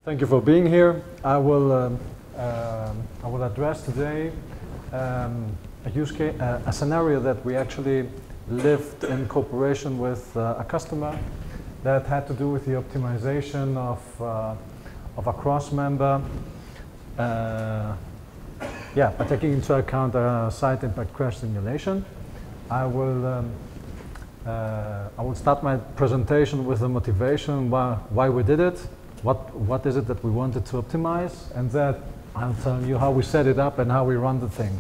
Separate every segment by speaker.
Speaker 1: Thank you for being here. I will address today a use case, a scenario that we actually lived in cooperation with a customer that had to do with the optimization of a cross member. By taking into account a site impact crash simulation. I will start my presentation with the motivation why we did it. What is it that we wanted to optimize, and that I'll tell you how we set it up and how we run the thing.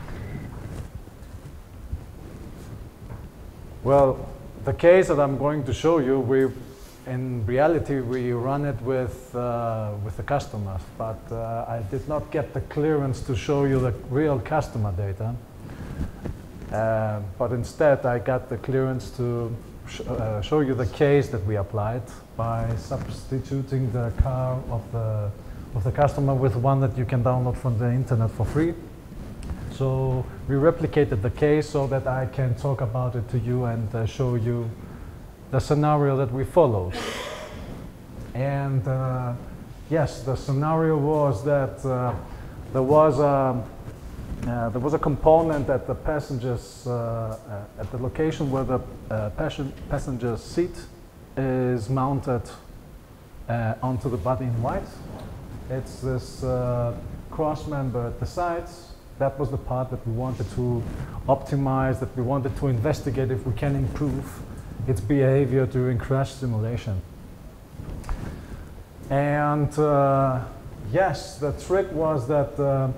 Speaker 1: Well, the case that I'm going to show you, in reality we run it with the customers, but I did not get the clearance to show you the real customer data. But instead I got the clearance to show you the case that we applied by substituting the car of the customer with one that you can download from the internet for free. So we replicated the case so that I can talk about it to you and show you the scenario that we followed. And yes, the scenario was that there was a component at the passengers at the location where the passenger seat is mounted onto the body in white. It's this cross member at the sides. That was the part that we wanted to optimize, that we wanted to investigate if we can improve its behavior during crash simulation. And yes, the trick was that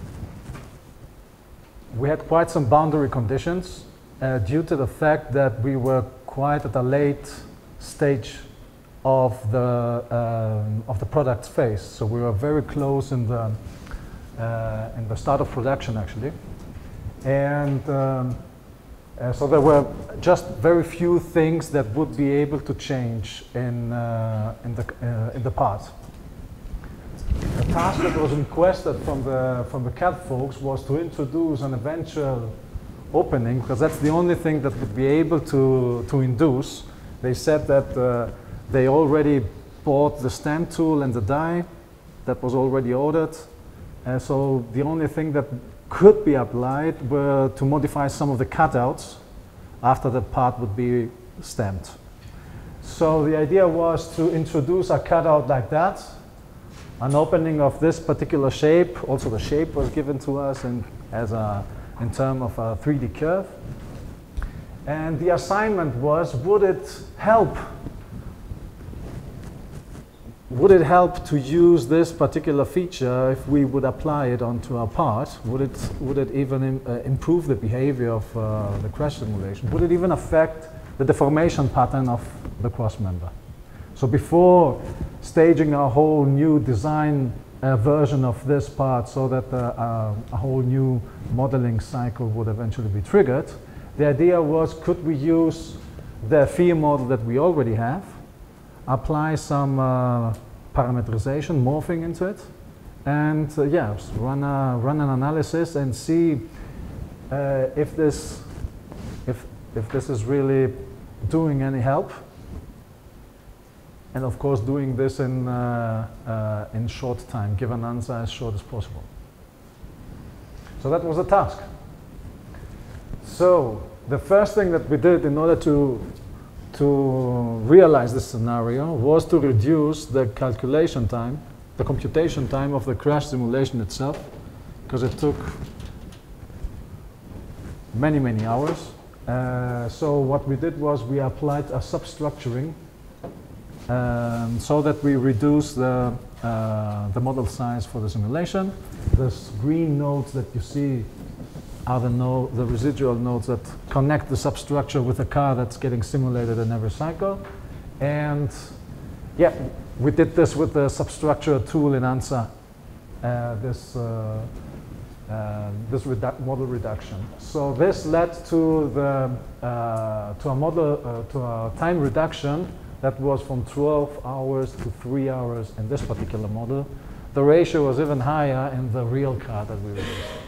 Speaker 1: we had quite some boundary conditions due to the fact that we were quite at a late stage of the product phase. So we were very close in the start of production, actually. And so there were just very few things that would be able to change in the part. The task that was requested from the CAD folks was to introduce an eventual opening, because that's the only thing that would be able to induce. They said that they already bought the stamp tool and the die that was already ordered. So the only thing that could be applied were to modify some of the cutouts after the part would be stamped. So the idea was to introduce a cutout like that, an opening of this particular shape. Also the shape was given to us in terms of a 3D curve. And the assignment was, would it help to use this particular feature if we would apply it onto our part? Would it even improve the behavior of the crash simulation? Would it even affect the deformation pattern of the cross member? So before staging a whole new design version of this part so that a whole new modeling cycle would eventually be triggered, the idea was, could we use the fear model that we already have, apply some parameterization, morphing into it, and run an analysis and see if this is really doing any help. And of course, doing this in short time, give an answer as short as possible. So that was the task. So the first thing that we did in order to realize this scenario was to reduce the calculation time, the computation time of the crash simulation itself, because it took many, many hours. So what we did was we applied a substructuring so that we reduce the model size for the simulation. These green nodes that you see are the residual nodes that connect the substructure with the car that's getting simulated in every cycle. And yeah, we did this with the substructure tool in ANSA, this model reduction. So this led to a time reduction that was from 12 hours to 3 hours in this particular model. The ratio was even higher in the real car that we released.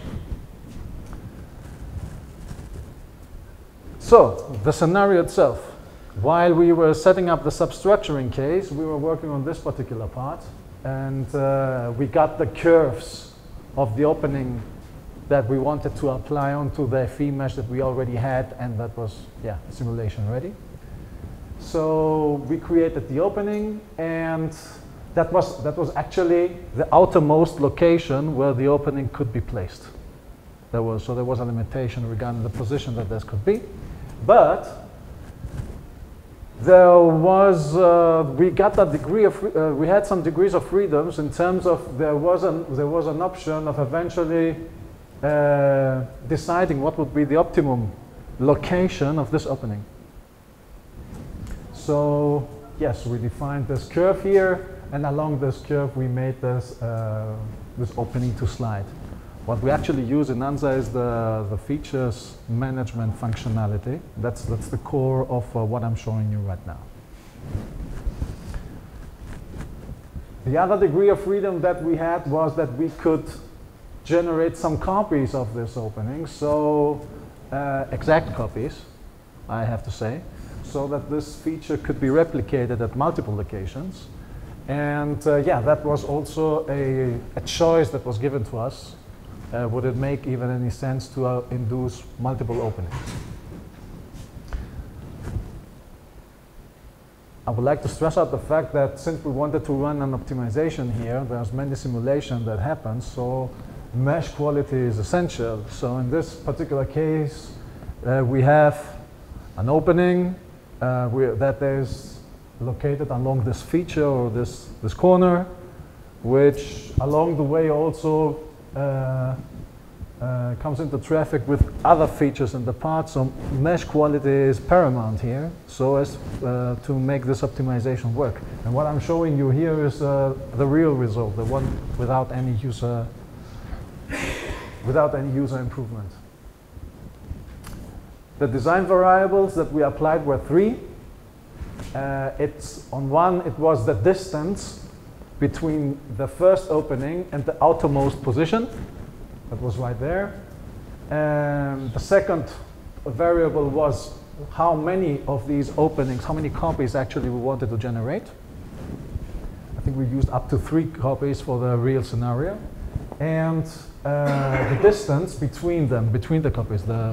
Speaker 1: So the scenario itself, while we were setting up the substructuring case, we were working on this particular part. and we got the curves of the opening that we wanted to apply onto the FE mesh that we already had, and that was, yeah, simulation ready. So we created the opening, and that was actually the outermost location where the opening could be placed. So there was a limitation regarding the position that this could be, but there was we got a degree of we had some degrees of freedoms in terms of there was an option of eventually deciding what would be the optimum location of this opening. So yes, we defined this curve here, and along this curve we made this this opening to slide. What we actually use in ANSA is the features management functionality. That's the core of what I'm showing you right now. The other degree of freedom that we had was that we could generate some copies of this opening, so exact copies, I have to say, so that this feature could be replicated at multiple locations. And yeah, that was also a choice that was given to us. Would it make even any sense to induce multiple openings? I would like to stress out the fact that since we wanted to run an optimization here, there's many simulations that happen, so mesh quality is essential. So in this particular case, we have an opening that is located along this feature or this corner, which along the way also comes into traffic with other features in the part. So mesh quality is paramount here, so as to make this optimization work. And what I'm showing you here is the real result, the one without any user improvement. The design variables that we applied were three. On one, it was the distance between the first opening and the outermost position. That was right there. The second variable was how many of these openings, how many copies actually we wanted to generate. I think we used up to 3 copies for the real scenario. And the distance between them, between the copies, the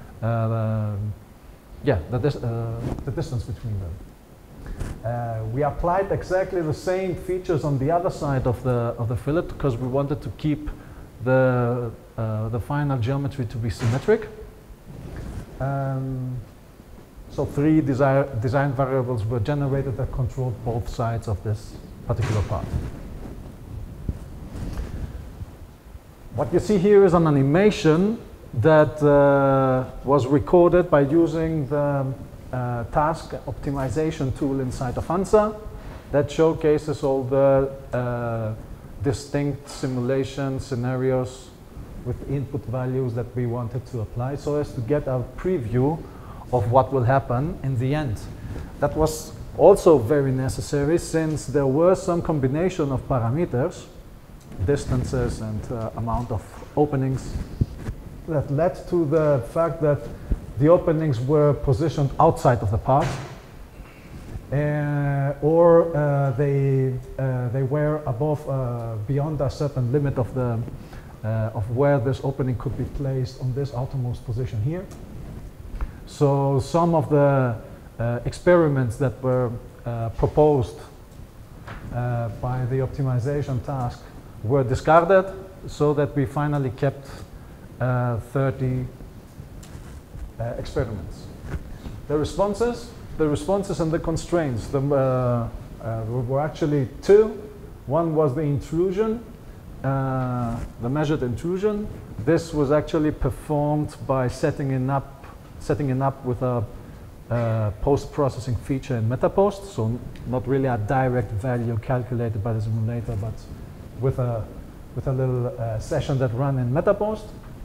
Speaker 1: distance between them. We applied exactly the same features on the other side of the fillet because we wanted to keep the final geometry to be symmetric. So 3 design variables were generated that controlled both sides of this particular part. What you see here is an animation that was recorded by using the task optimization tool inside of ANSA that showcases all the distinct simulation scenarios with input values that we wanted to apply so as to get a preview of what will happen in the end. That was also very necessary since there were some combination of parameters, distances and amount of openings, that led to the fact that the openings were positioned outside of the part, or they were above, beyond a certain limit of where this opening could be placed on this outermost position here. So some of the experiments that were proposed by the optimization task were discarded, so that we finally kept 30 experiments. The responses and the constraints were actually 2. One was the intrusion, the measured intrusion. This was actually performed by setting it up with a post-processing feature in MetaPost, so not really a direct value calculated by the simulator, but with a little session that ran in MetaPost.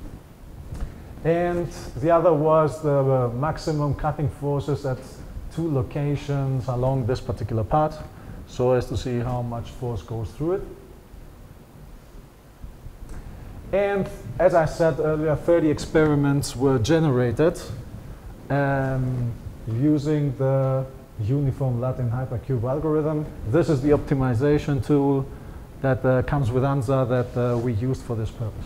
Speaker 1: And the other was the maximum cutting forces at 2 locations along this particular path, so as to see how much force goes through it. And as I said earlier, 30 experiments were generated using the uniform Latin hypercube algorithm. This is the optimization tool that comes with ANSA that we used for this purpose.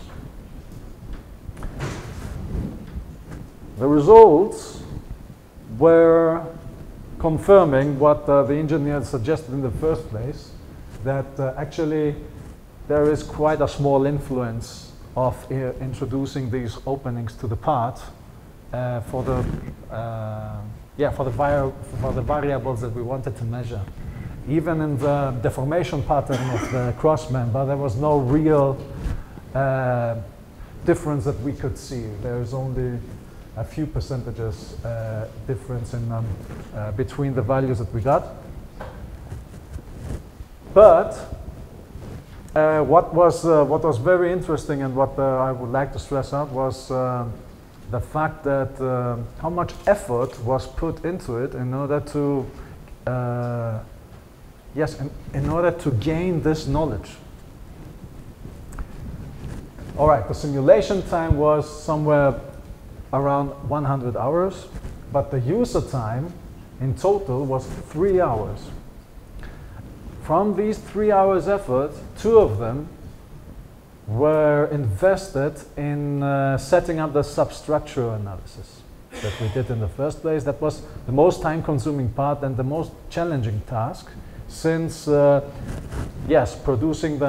Speaker 1: The results were confirming what the engineers suggested in the first place, that actually there is quite a small influence of introducing these openings to the part for the variables that we wanted to measure. Even in the deformation pattern of the cross member, there was no real difference that we could see. There is only a few percentages difference in between the values that we got. But what was very interesting and what I would like to stress out was the fact that how much effort was put into it in order to in order to gain this knowledge. All right, the simulation time was somewhere around 100 hours, but the user time in total was 3 hours. From these 3 hours effort, 2 of them were invested in setting up the substructure analysis that we did in the first place. That was the most time-consuming part and the most challenging task, since producing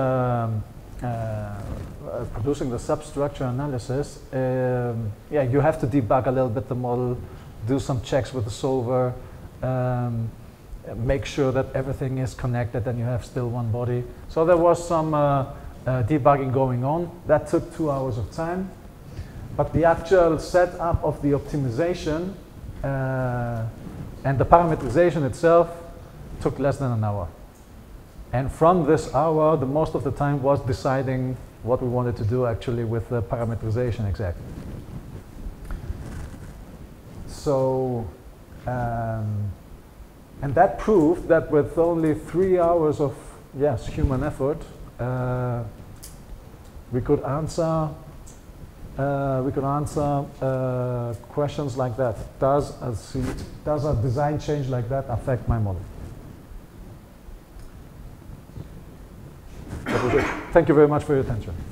Speaker 1: the substructure analysis, you have to debug a little bit the model, do some checks with the solver, make sure that everything is connected and you have still one body. So there was some debugging going on. That took 2 hours of time. But the actual setup of the optimization and the parameterization itself took less than an hour. And from this hour, the most of the time was deciding what we wanted to do actually with the parameterization exactly. So, and that proved that with only 3 hours of, human effort, we could answer questions like that. Does a design change like that affect my model? That was it. Thank you very much for your attention.